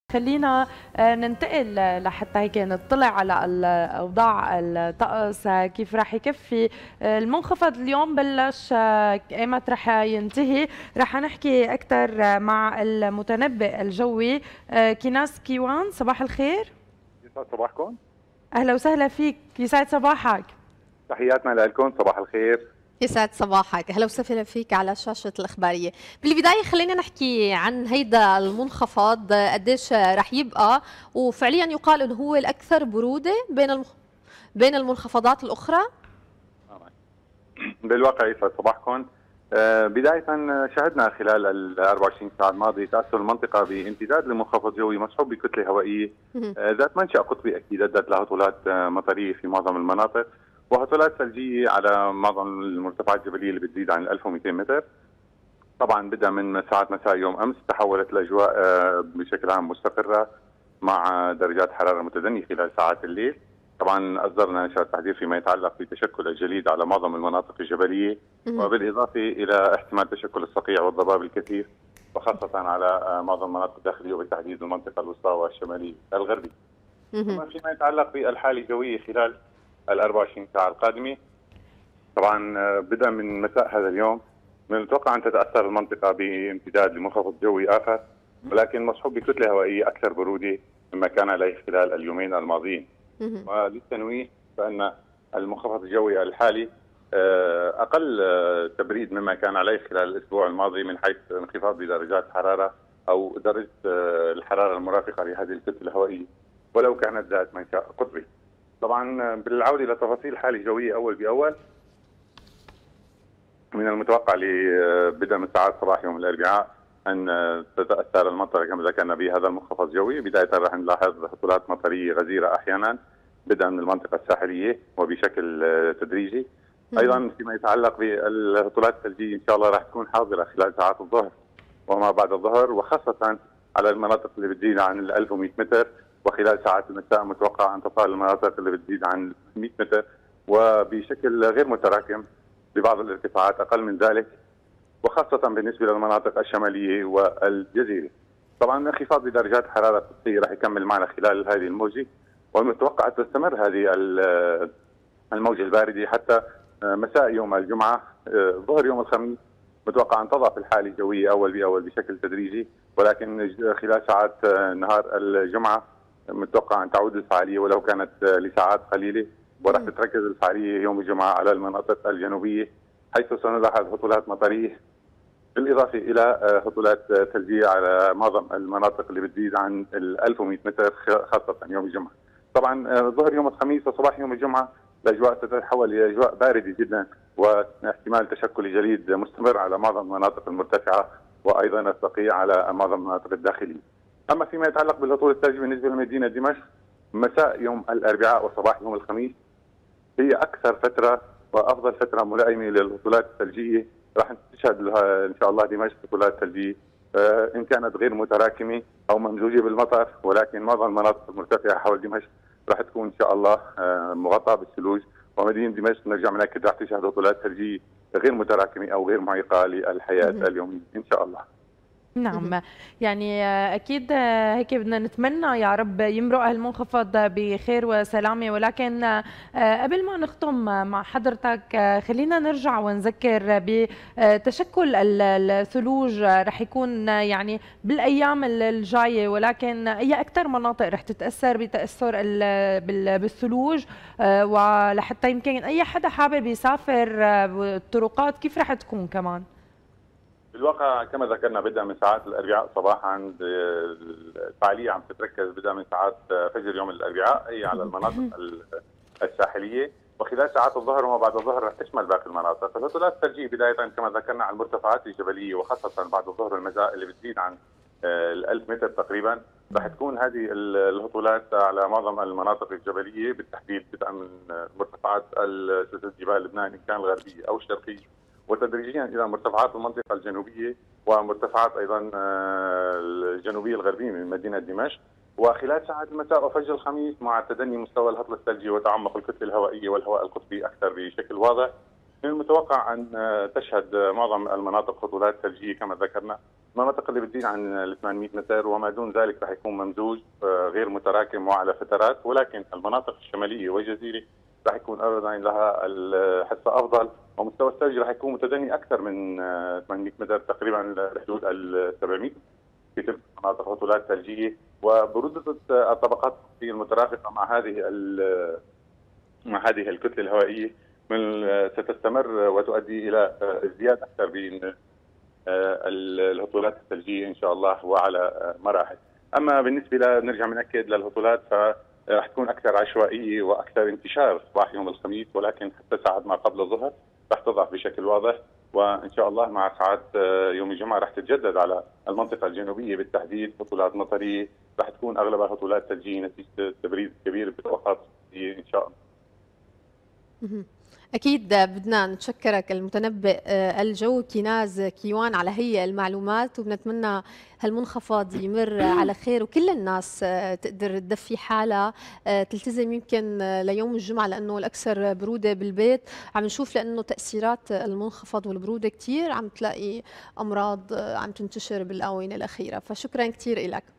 خلينا ننتقل لحتى هيك نطلع على الاوضاع الطقس كيف راح يكفي المنخفض اليوم بلش ايمت راح ينتهي. راح نحكي اكثر مع المتنبئ الجوي كيناس كيوان. صباح الخير. يسعد صباحكم. اهلا وسهلا فيك، يسعد صباحك. تحياتنا لكم، صباح الخير. يسعد صباحك، اهلا وسهلا فيك على شاشه الاخباريه. بالبدايه خلينا نحكي عن هيدا المنخفض قديش رح يبقى، وفعليا يقال انه هو الاكثر بروده بين المنخفضات الاخرى. بالواقع يسعد صباحكم. بدايه شهدنا خلال ال 24 ساعه الماضيه تاثر المنطقه بامتداد لمنخفض جوي مسحوب بكتله هوائيه ذات منشا قطبي، اكيد ادت لهطولات مطريه في معظم المناطق وهطولات ثلجيه على معظم المرتفعات الجبليه اللي بتزيد عن 1200 متر. طبعا بدأ من ساعات مساء يوم امس تحولت الاجواء بشكل عام مستقره مع درجات حراره متدنيه خلال ساعات الليل. طبعا اصدرنا نشاط تحذير فيما يتعلق بتشكل الجليد على معظم المناطق الجبليه وبالاضافه الى احتمال تشكل الصقيع والضباب الكثيف وخاصه على معظم المناطق الداخليه وبالتحديد المنطقه الوسطى والشماليه الغربيه. اما فيما يتعلق بالحاله الجويه خلال ال 24 ساعه القادمه، طبعا بدءا من مساء هذا اليوم من المتوقع ان تتاثر المنطقه بامتداد لمنخفض جوي اخر، ولكن مصحوب بكتله هوائيه اكثر بروده مما كان عليه خلال اليومين الماضيين. وللتنويه فان المنخفض الجوي الحالي اقل تبريد مما كان عليه خلال الاسبوع الماضي من حيث انخفاض بدرجات حراره او درجه الحراره المرافقه لهذه الكتله الهوائيه ولو كانت ذات منشا قطبي. طبعا بالعوده الى تفاصيل الحاله الجويه اول باول، من المتوقع بدءا من ساعات صباح يوم الاربعاء ان تتاثر المنطقه كما ذكرنا بهذا المنخفض الجوي. بدايه راح نلاحظ هطولات مطريه غزيره احيانا بدءا من المنطقه الساحليه وبشكل تدريجي. ايضا فيما يتعلق بالهطولات الثلجيه ان شاء الله راح تكون حاضره خلال ساعات الظهر وما بعد الظهر، وخاصه على المناطق اللي بتزيد عن ال 1100 متر، وخلال ساعات المساء متوقع ان تصل المناطق اللي بتزيد عن 100 متر وبشكل غير متراكم ببعض الارتفاعات اقل من ذلك، وخاصه بالنسبه للمناطق الشماليه والجزيره. طبعا انخفاض بدرجات الحراره القصيه راح يكمل معنا خلال هذه الموجه، والمتوقع ان تستمر هذه الموجه البارده حتى مساء يوم الجمعه. ظهر يوم الخميس متوقع ان تضعف الحاله الجويه اول باول بشكل تدريجي، ولكن خلال ساعات نهار الجمعه متوقع ان تعود الفعاليه ولو كانت لساعات قليله، وراح تتركز الفعاليه يوم الجمعه على المناطق الجنوبيه حيث سنلاحظ هطولات مطريه بالاضافه الى هطولات ثلجيه على معظم المناطق اللي بتزيد عن ال 1100 متر خاصه يوم الجمعه. طبعا ظهر يوم الخميس وصباح يوم الجمعه الاجواء تتحول الى اجواء بارده جدا واحتمال تشكل جليد مستمر على معظم المناطق المرتفعه وايضا الصقيع على معظم المناطق الداخليه. اما فيما يتعلق بالهطول الثلجي بالنسبه لمدينه دمشق، مساء يوم الاربعاء وصباح يوم الخميس هي اكثر فتره وافضل فتره ملائمه للهطولات الثلجيه. راح تشهد لها ان شاء الله دمشق هطولات ثلجيه ان كانت غير متراكمه او ممزوجه بالمطر، ولكن معظم المناطق المرتفعه حول دمشق راح تكون ان شاء الله مغطاه بالثلوج، ومدينه دمشق نرجع بنأكد راح تشهد هطولات ثلجيه غير متراكمه او غير معيقه للحياه اليوميه ان شاء الله. نعم، يعني أكيد هيك بدنا نتمنى يا رب يمرق هالمنخفض بخير وسلامة. ولكن قبل ما نختم مع حضرتك خلينا نرجع ونذكر بتشكل الثلوج رح يكون يعني بالأيام الجاية، ولكن أي أكثر مناطق رح تتأثر بتأثر بالثلوج، ولحتى يمكن أي حدا حابب يسافر الطرقات كيف رح تكون كمان؟ بالواقع كما ذكرنا بدءا من ساعات الاربعاء صباحا الفعاليه عم تتركز بدءا من ساعات فجر يوم الاربعاء هي على المناطق الساحليه، وخلال ساعات الظهر وما بعد الظهر رح تشمل باقي المناطق. الهطولات الثلجيه بدايه كما ذكرنا على المرتفعات الجبليه وخاصه بعد الظهر والمساء اللي بتزيد عن ال 1000 متر تقريبا، رح تكون هذه الهطولات على معظم المناطق الجبليه بالتحديد بدءا من مرتفعات سلسله جبال لبنان ان كان الغربيه او الشرقيه، وتدريجيا الى مرتفعات المنطقه الجنوبيه ومرتفعات ايضا الجنوبيه الغربيه من مدينه دمشق. وخلال ساعات المساء وفجر الخميس مع تدني مستوى الهطل الثلجي وتعمق الكتله الهوائيه والهواء القطبي اكثر بشكل واضح، من المتوقع ان تشهد معظم المناطق هطولات ثلجيه كما ذكرنا المناطق اللي بتزيد عن ال 800 متر وما دون ذلك رح يكون ممزوج غير متراكم وعلى فترات، ولكن المناطق الشماليه والجزيره رح يكون ايضا لها الحصه افضل، ومستوى الثلج رح يكون متدني اكثر من 800 متر، تقريبا بحدود ال 700 في تلك المناطق هطولات ثلجيه. وبروده الطبقات المترافقه مع هذه الكتله الهوائيه ستستمر وتؤدي الى ازدياد اكثر بين الهطولات الثلجيه ان شاء الله وعلى مراحل. اما بالنسبه نرجع بنأكد للهطولات فرح تكون اكثر عشوائيه واكثر انتشار صباح يوم الخميس، ولكن حتى ساعات ما قبل الظهر رح تضعف بشكل واضح، وان شاء الله مع ساعات يوم الجمعه رح تتجدد على المنطقه الجنوبيه بالتحديد هطولات مطريه رح تكون اغلبها هطولات ثلجيه نتيجه التبريد الكبير بالطبقات ان شاء الله. أكيد بدنا نتشكرك المتنبئ الجو كيناز كيوان على هي المعلومات، وبنتمنى هالمنخفض يمر على خير وكل الناس تقدر تدفي حالها، تلتزم يمكن ليوم الجمعة لأنه الأكثر برودة بالبيت. عم نشوف لأنه تأثيرات المنخفض والبرودة كتير عم تلاقي أمراض عم تنتشر بالآونة الأخيرة، فشكرا كتير لك.